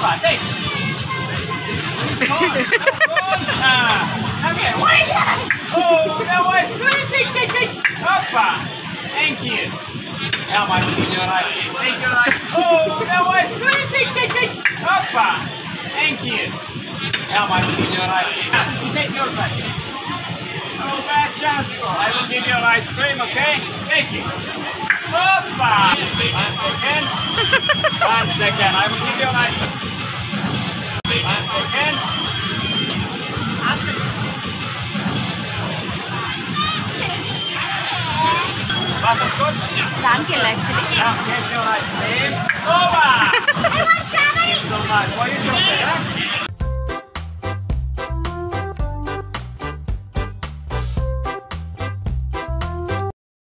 Hoppa, take. It's gone. Okay, wait. Oh, no ice cream. Take. Hoppa. Thank you. Elma, I will give you an ice cream. Take your ice. Oh, no ice cream. Take. Hoppa. Thank you. Elma, I will give you an ice cream. You take your back. Oh, bad chance. I will give you an ice cream, okay? Thank you. Hoppa! 1 second. 1 second. I will give you an ice cream. 1 second. Butterscotch? Uncle actually. Yeah, take your ice cream. Hoppa! Thank you so much. What are you doing, huh?